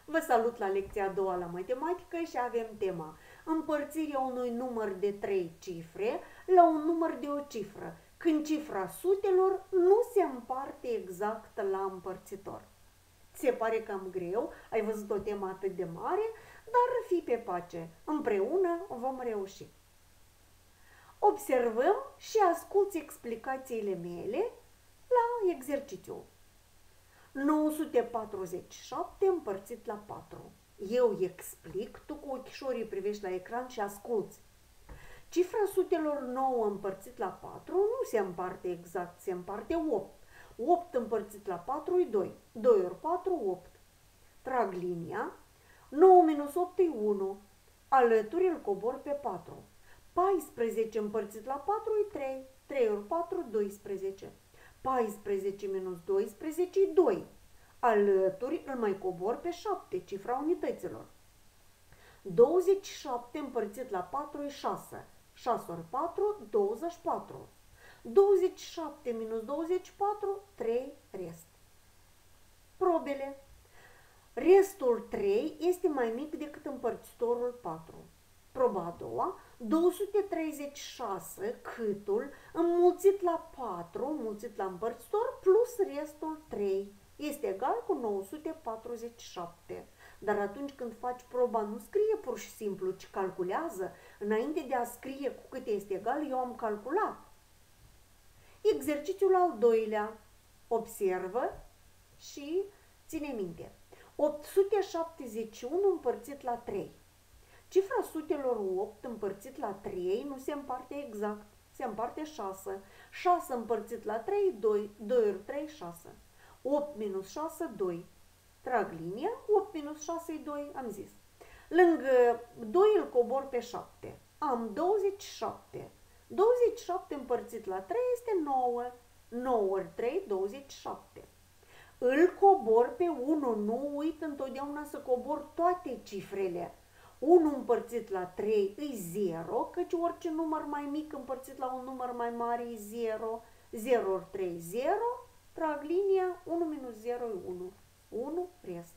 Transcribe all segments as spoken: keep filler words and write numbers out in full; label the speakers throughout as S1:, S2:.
S1: Vă salut la lecția a doua la matematică și avem tema împărțirea unui număr de trei cifre la un număr de o cifră, când cifra sutelor nu se împarte exact la împărțitor. Ți se pare cam greu, ai văzut o temă atât de mare, dar fii pe pace, împreună vom reuși. Observăm și asculți explicațiile mele la exercițiu. nouă sute patruzeci și șapte împărțit la patru. Eu explic, tu cu ochișorii privești la ecran și asculți. Cifra sutelor nouă împărțit la patru nu se împarte exact, se împarte opt. opt împărțit la patru e doi. doi ori patru, opt. Trag linia. nouă minus opt e unu. Alături îl cobor pe patru. paisprezece împărțit la patru e trei. trei ori patru, doisprezece. paisprezece minus doisprezece e doi. Alături îl mai cobor pe șapte, cifra unităților. douăzeci și șapte împărțit la patru e șase. șase ori patru, douăzeci și patru. douăzeci și șapte minus douăzeci și patru, trei rest. Probele. Restul trei este mai mic decât împărțitorul patru. Proba a doua, două sute treizeci și șase câtul înmulțit la patru, înmulțit la împărțitor, plus restul trei, este egal cu nouă sute patruzeci și șapte. Dar atunci când faci proba, nu scrie pur și simplu, ci calculează. Înainte de a scrie cu cât este egal, eu am calculat. Exercițiul al doilea. Observă și ține minte. opt sute șaptezeci și unu împărțit la trei. Cifra sutelor opt împărțit la trei nu se împarte exact, se împarte șase. șase împărțit la trei, doi. doi ori trei, șase. opt minus șase, doi. Trag linia, opt minus șase e doi, am zis. Lângă doi îl cobor pe șapte. Am douăzeci și șapte. douăzeci și șapte împărțit la trei este nouă. nouă ori trei, douăzeci și șapte. Îl cobor pe unu, nu uit întotdeauna să cobor toate cifrele. unu împărțit la trei e zero, căci orice număr mai mic împărțit la un număr mai mare e zero. zero ori trei, zero. Trag linia, unu minus zero e unu. unu rest.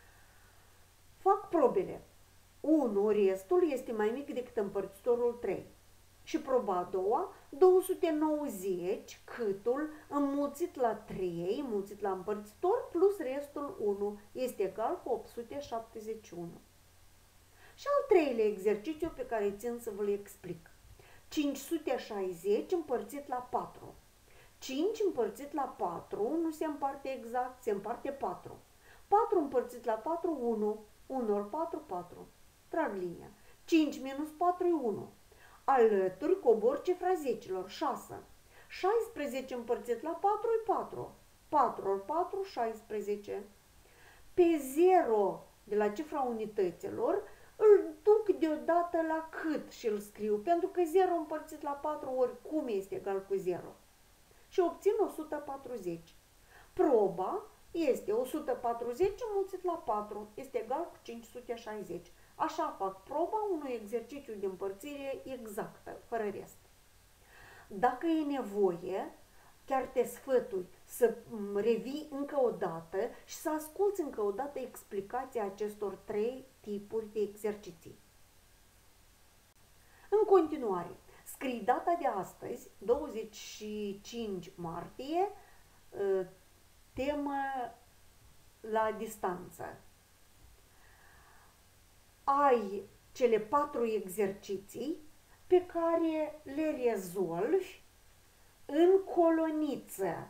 S1: Fac probele. unu restul este mai mic decât împărțitorul trei. Și proba a doua, două sute nouăzeci câtul înmulțit la trei, înmulțit la împărțitor, plus restul unu, este egal cu opt sute șaptezeci și unu. Și al treilea exercițiu pe care țin să vă-l explic. cinci sute șaizeci împărțit la patru. cinci împărțit la patru nu se împarte exact, se împarte patru. patru împărțit la patru, unu. unu ori patru, patru. Trag linia. cinci minus patru e unu. Alături cobor cifra zecilor, șase. șaisprezece împărțit la patru e patru. patru ori patru, șaisprezece. Pe zero de la cifra unităților îl duc deodată la cât și îl scriu, pentru că zero împărțit la patru oricum este egal cu zero. Și obțin o sută patruzeci. Proba este o sută patruzeci înmulțit la patru, este egal cu cinci sute șaizeci. Așa fac proba unui exercițiu de împărțire exactă, fără rest. Dacă e nevoie, chiar te sfătui să revii încă o dată și să asculți încă o dată explicația acestor trei tipuri de exerciții. În continuare, scrii data de astăzi, douăzeci și cinci martie, temă la distanță. Ai cele patru exerciții pe care le rezolvi în coloniță.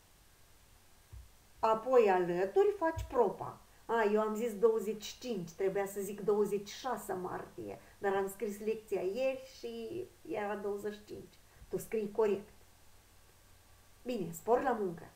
S1: Apoi alături faci proba. A, eu am zis douăzeci și cinci, trebuia să zic douăzeci și șase martie, dar am scris lecția ieri și era douăzeci și cinci. Tu scrii corect. Bine, spor la muncă.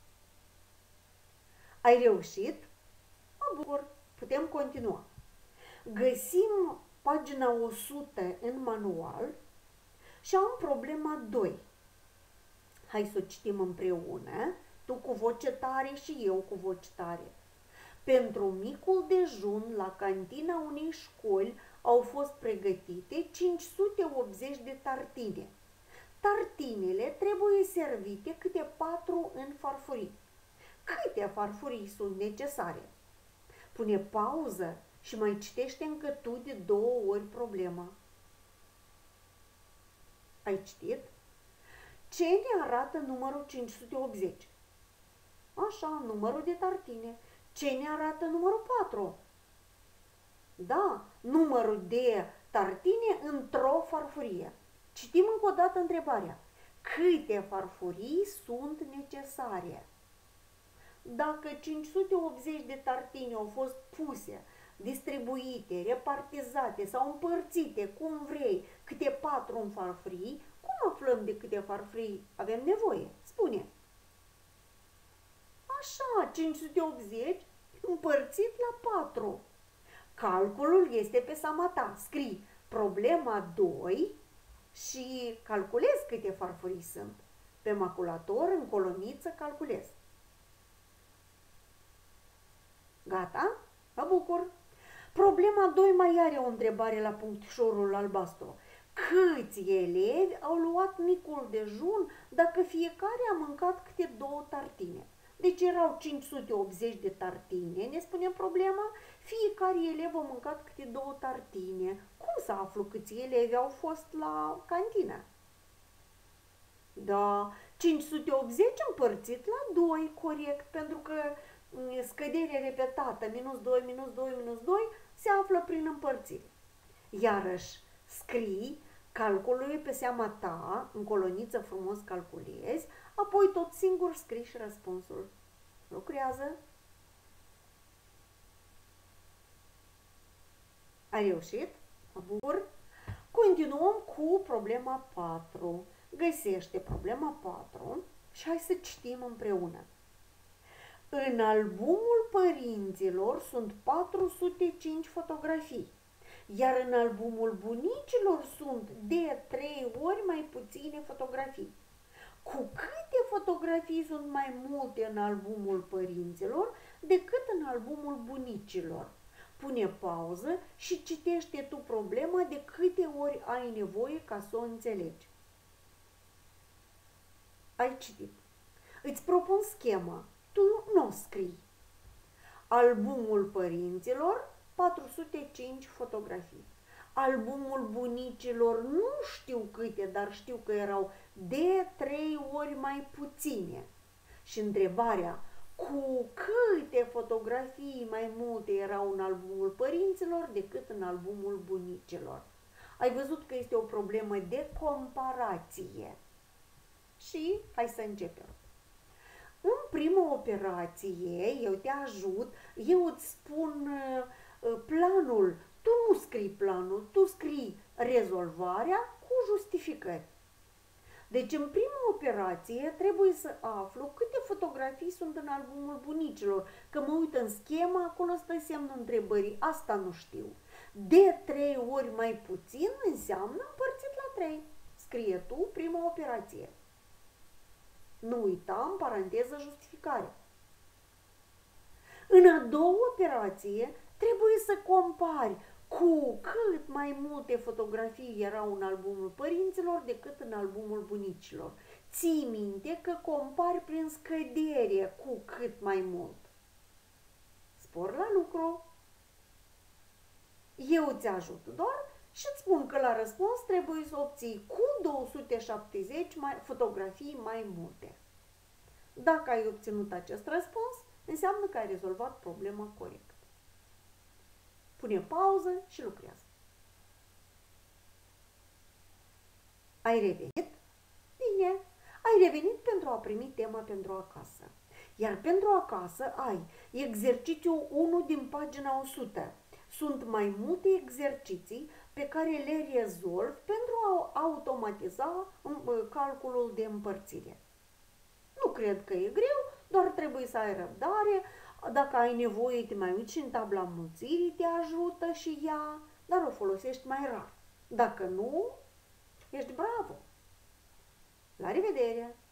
S1: Ai reușit? Mă bucur, putem continua. Găsim pagina o sută în manual și am problema doi. Hai să o citim împreună, tu cu voce tare și eu cu voce tare. Pentru micul dejun la cantina unei școli au fost pregătite cinci sute optzeci de tartine. Tartinele trebuie servite câte patru în farfurii. Câte farfurii sunt necesare? Pune pauză și mai citește încă tu de două ori problema. Ai citit? Ce ne arată numărul cinci sute optzeci? Așa, numărul de tartine. Ce ne arată numărul patru? Da, numărul de tartine într-o farfurie. Citim încă o dată întrebarea. Câte farfurii sunt necesare? Dacă cinci sute optzeci de tartine au fost puse, distribuite, repartizate sau împărțite, cum vrei, câte patru în farfurii, cum aflăm de câte farfurii avem nevoie? Spune. Așa, cinci sute optzeci împărțit la patru. Calculul este pe seama ta. Scrii problema doi și calculezi câte farfurii sunt. Pe maculator, în coloniță, calculez. Gata? Mă bucur. Problema doi mai are o întrebare la punctișorul albastru. Câți elevi au luat micul dejun dacă fiecare a mâncat câte două tartine? Deci erau cinci sute optzeci de tartine, ne spune problema, fiecare elev a mâncat câte două tartine. Cum să aflu câți elevi au fost la cantină? Da, cinci sute optzeci împărțit la doi, corect, pentru că scădere repetată, minus doi, minus doi, minus doi, se află prin împărțire. Iarăși, scrii calculul pe seama ta, în coloniță frumos calculezi, apoi tot singur scrii și răspunsul. Lucrează. Ai reușit? Mă bucur. Continuăm cu problema patru. Găsește problema patru și hai să citim împreună. În albumul părinților sunt patru sute cinci fotografii, iar în albumul bunicilor sunt de trei ori mai puține fotografii. Cu câte fotografii sunt mai multe în albumul părinților decât în albumul bunicilor? Pune pauză și citește tu problema de câte ori ai nevoie ca să o înțelegi. Ai citit. Îți propun schema. Tu nu o scrii. Albumul părinților, patru sute cinci fotografii. Albumul bunicilor, nu știu câte, dar știu că erau de trei ori mai puține. Și întrebarea, cu câte fotografii mai multe erau în albumul părinților decât în albumul bunicilor? Ai văzut că este o problemă de comparație. Și hai să începem. În prima operație, eu te ajut, eu îți spun uh, planul. Tu nu scrii planul, tu scrii rezolvarea cu justificări. Deci în prima operație trebuie să aflu câte fotografii sunt în albumul bunicilor. Că mă uit în schemă, acolo stă semnul întrebării, asta nu știu. De trei ori mai puțin înseamnă împărțit la trei. Scrie tu prima operație. Nu uita, în paranteză, justificare. În a doua operație trebuie să compari cu cât mai multe fotografii erau în albumul părinților decât în albumul bunicilor. Ții minte că compari prin scădere cu cât mai mult. Spor la lucru. Eu ți ajut doar și îți spun că la răspuns trebuie să obții cu două sute șaptezeci mai, fotografii mai multe. Dacă ai obținut acest răspuns, înseamnă că ai rezolvat problema corect. Pune pauză și lucrează. Ai revenit? Bine, ai revenit pentru a primi tema pentru acasă. Iar pentru acasă ai exercițiul unu din pagina o sută. Sunt mai multe exerciții pe care le rezolv pentru a automatiza calculul de împărțire. Nu cred că e greu, doar trebuie să ai răbdare. Dacă ai nevoie, te mai uiți și în tabla mulțirii, te ajută și ea, dar o folosești mai rar. Dacă nu, ești bravo! La revedere!